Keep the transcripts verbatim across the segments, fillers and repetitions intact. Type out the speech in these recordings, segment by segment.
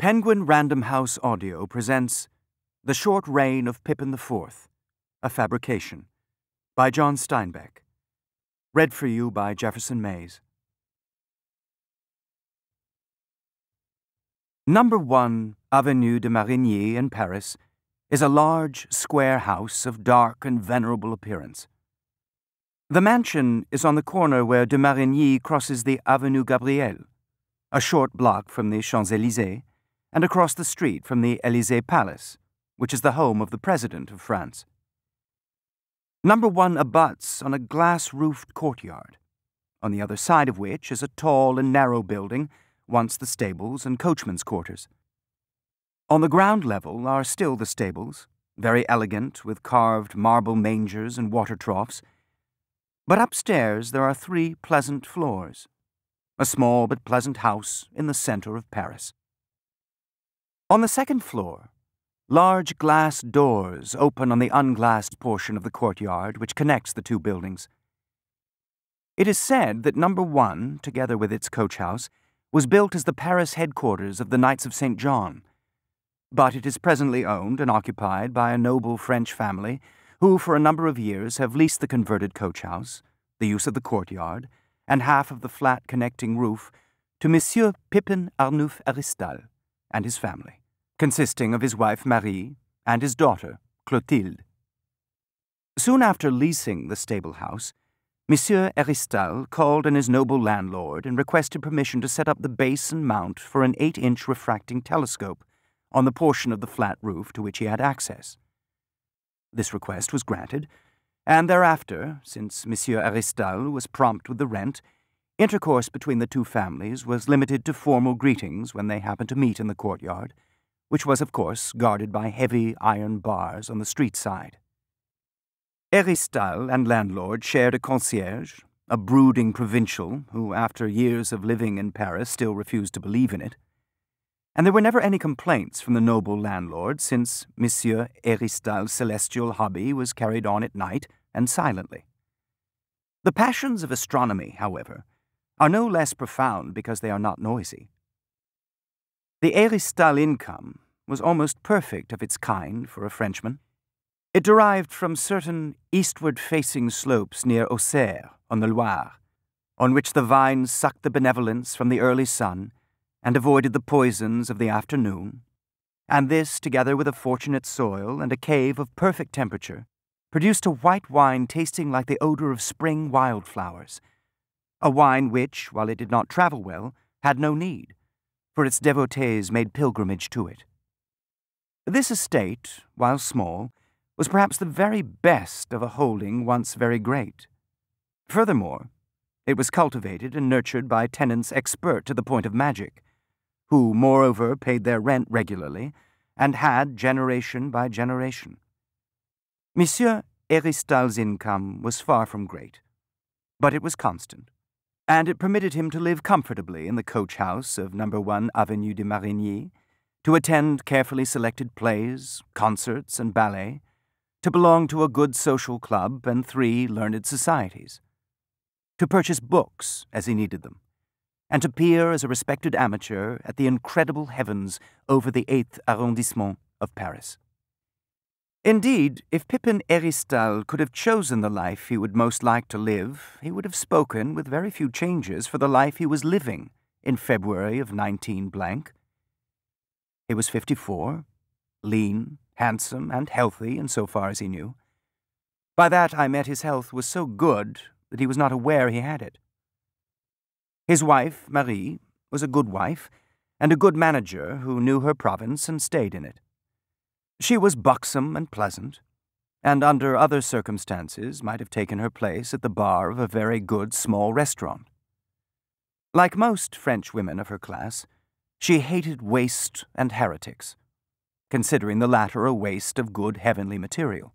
Penguin Random House Audio presents The Short Reign of Pippin the Fourth, A Fabrication, by John Steinbeck. Read for you by Jefferson Mays. Number one Avenue de Marigny in Paris is a large, square house of dark and venerable appearance. The mansion is on the corner where de Marigny crosses the Avenue Gabriel, a short block from the Champs-Élysées, and across the street from the Élysée Palace, which is the home of the President of France. Number one abuts on a glass-roofed courtyard, on the other side of which is a tall and narrow building, once the stables and coachmen's quarters. On the ground level are still the stables, very elegant with carved marble mangers and water troughs, but upstairs there are three pleasant floors, a small but pleasant house in the center of Paris. On the second floor, large glass doors open on the unglassed portion of the courtyard which connects the two buildings. It is said that number one, together with its coach house, was built as the Paris headquarters of the Knights of Saint John, but it is presently owned and occupied by a noble French family who for a number of years have leased the converted coach house, the use of the courtyard, and half of the flat connecting roof to Monsieur Pippin Héristal and his family, consisting of his wife Marie and his daughter Clotilde. Soon after leasing the stable house, Monsieur Héristal called on his noble landlord and requested permission to set up the base and mount for an eight-inch refracting telescope on the portion of the flat roof to which he had access. This request was granted, and thereafter, since Monsieur Héristal was prompt with the rent, intercourse between the two families was limited to formal greetings when they happened to meet in the courtyard, which was, of course, guarded by heavy iron bars on the street side. Héristal and landlord shared a concierge, a brooding provincial who, after years of living in Paris, still refused to believe in it. And there were never any complaints from the noble landlord, since Monsieur Héristal's celestial hobby was carried on at night and silently. The passions of astronomy, however, are no less profound because they are not noisy. The Héristal income was almost perfect of its kind for a Frenchman. It derived from certain eastward-facing slopes near Auxerre on the Loire, on which the vines sucked the benevolence from the early sun and avoided the poisons of the afternoon, and this, together with a fortunate soil and a cave of perfect temperature, produced a white wine tasting like the odor of spring wildflowers, a wine which, while it did not travel well, had no need, for its devotees made pilgrimage to it. This estate, while small, was perhaps the very best of a holding once very great. Furthermore, it was cultivated and nurtured by tenants expert to the point of magic, who, moreover, paid their rent regularly and had generation by generation. Monsieur Héristal's income was far from great, but it was constant, and it permitted him to live comfortably in the coach house of number one Avenue de Marigny, to attend carefully selected plays, concerts, and ballet, to belong to a good social club and three learned societies, to purchase books as he needed them, and to peer as a respected amateur at the incredible heavens over the eighth arrondissement of Paris. Indeed, if Pippin Héristal could have chosen the life he would most like to live, he would have spoken with very few changes for the life he was living in February of nineteen blank. He was fifty-four, lean, handsome, and healthy in so far as he knew. By that I meant his health was so good that he was not aware he had it. His wife, Marie, was a good wife and a good manager who knew her province and stayed in it. She was buxom and pleasant, and under other circumstances might have taken her place at the bar of a very good small restaurant. Like most French women of her class, she hated waste and heretics, considering the latter a waste of good heavenly material.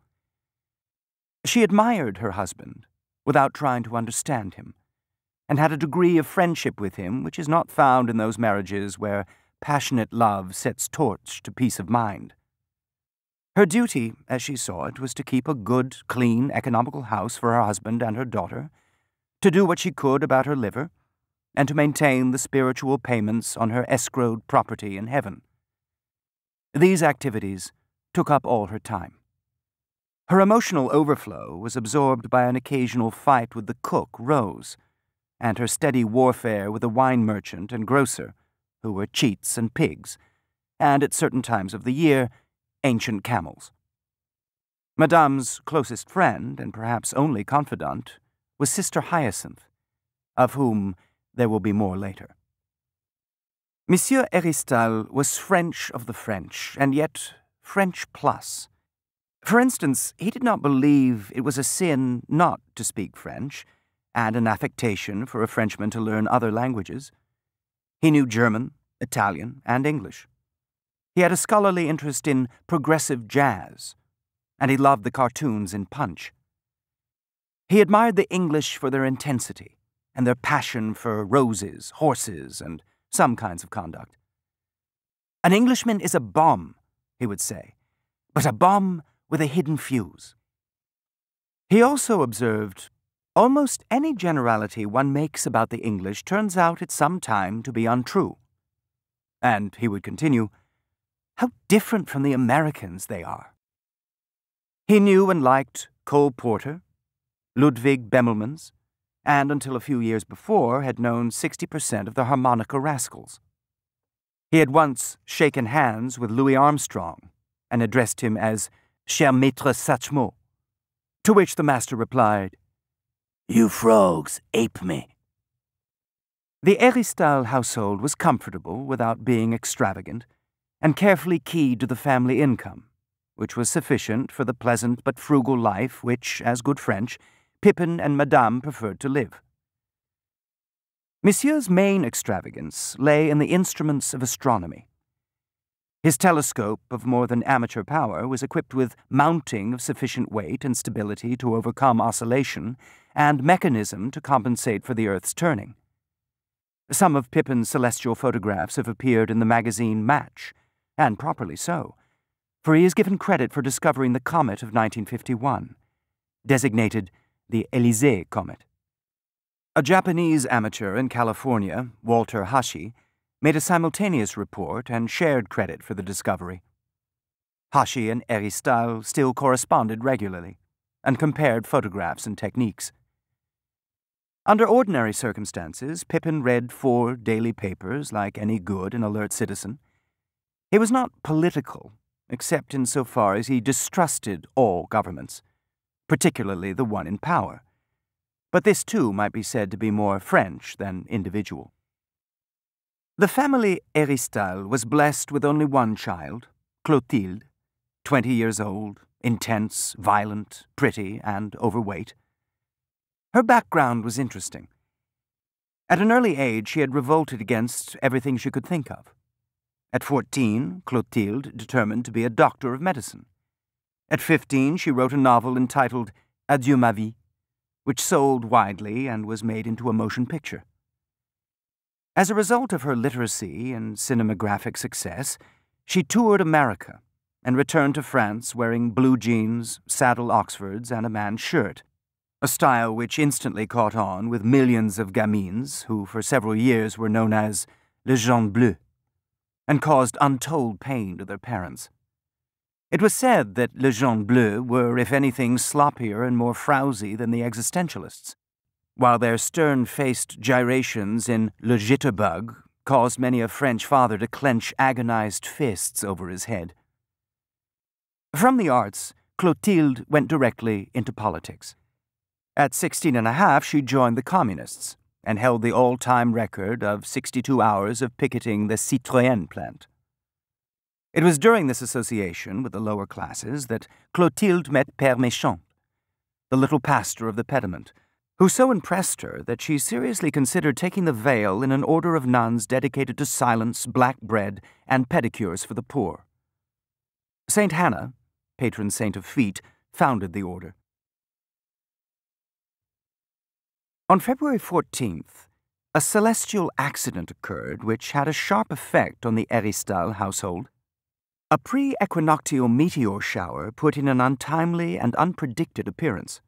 She admired her husband without trying to understand him, and had a degree of friendship with him which is not found in those marriages where passionate love sets torch to peace of mind. Her duty, as she saw it, was to keep a good, clean, economical house for her husband and her daughter, to do what she could about her liver, and to maintain the spiritual payments on her escrowed property in heaven, These activities took up all her time. Her emotional overflow was absorbed by an occasional fight with the cook, Rose, and her steady warfare with the wine merchant and grocer, who were cheats and pigs, and at certain times of the year, ancient camels. Madame's closest friend, and perhaps only confidant, was Sister Hyacinth, of whom there will be more later. Monsieur Héristal was French of the French, and yet French plus. For instance, he did not believe it was a sin not to speak French, and an affectation for a Frenchman to learn other languages. He knew German, Italian, and English. He had a scholarly interest in progressive jazz, and he loved the cartoons in Punch. He admired the English for their intensity and their passion for roses, horses, and some kinds of conduct. An Englishman is a bomb, he would say, but a bomb with a hidden fuse. He also observed, almost any generality one makes about the English turns out at some time to be untrue. And he would continue, how different from the Americans they are. He knew and liked Cole Porter, Ludwig Bemelmans, and until a few years before had known sixty percent of the harmonica rascals. He had once shaken hands with Louis Armstrong and addressed him as Cher Maître Satchmo, to which the master replied, You frogs ape me. The Héristal household was comfortable without being extravagant, and carefully keyed to the family income, which was sufficient for the pleasant but frugal life which, as good French, Pippin and Madame preferred to live. Monsieur's main extravagance lay in the instruments of astronomy. His telescope, of more than amateur power, was equipped with mounting of sufficient weight and stability to overcome oscillation, and mechanism to compensate for the Earth's turning. Some of Pippin's celestial photographs have appeared in the magazine Match, and properly so, for he is given credit for discovering the comet of nineteen fifty-one, designated the Élysée comet. A Japanese amateur in California, Walter Hashi, made a simultaneous report and shared credit for the discovery. Hashi and Héristal still corresponded regularly and compared photographs and techniques. Under ordinary circumstances, Pippin read four daily papers like any good and alert citizen. He was not political, except insofar as he distrusted all governments, particularly the one in power. But this, too, might be said to be more French than individual. The family Héristal was blessed with only one child, Clotilde, twenty years old, intense, violent, pretty, and overweight. Her background was interesting. At an early age, she had revolted against everything she could think of. At fourteen, Clotilde determined to be a doctor of medicine. At fifteen, she wrote a novel entitled Adieu ma vie, which sold widely and was made into a motion picture. As a result of her literacy and cinematographic success, she toured America and returned to France wearing blue jeans, saddle Oxfords, and a man's shirt, a style which instantly caught on with millions of gamines who for several years were known as les gens bleus, and caused untold pain to their parents. It was said that les gens bleus were, if anything, sloppier and more frowsy than the existentialists, while their stern-faced gyrations in Le Jitterbug caused many a French father to clench agonized fists over his head. From the arts, Clotilde went directly into politics. At sixteen and a half, she joined the Communists and held the all-time record of sixty-two hours of picketing the Citroën plant. It was during this association with the lower classes that Clotilde met Père Méchant, the little pastor of the pediment, who so impressed her that she seriously considered taking the veil in an order of nuns dedicated to silence, black bread, and pedicures for the poor. Saint Hannah, patron saint of feet, founded the order. On February fourteenth, a celestial accident occurred which had a sharp effect on the Héristal household. A pre-equinoctial meteor shower put in an untimely and unpredicted appearance.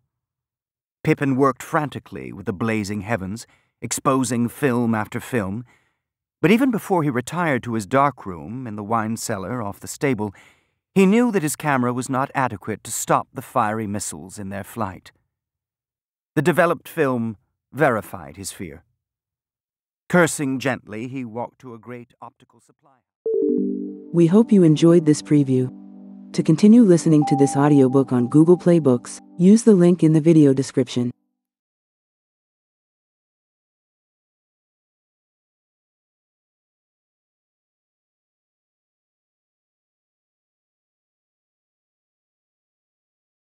Pippin worked frantically with the blazing heavens, exposing film after film, But even before he retired to his dark room in the wine cellar off the stable, he knew that his camera was not adequate to stop the fiery missiles in their flight. The developed film verified his fear. Cursing gently, he walked to a great optical supply. We hope you enjoyed this preview. To continue listening to this audiobook on Google Play Books, use the link in the video description.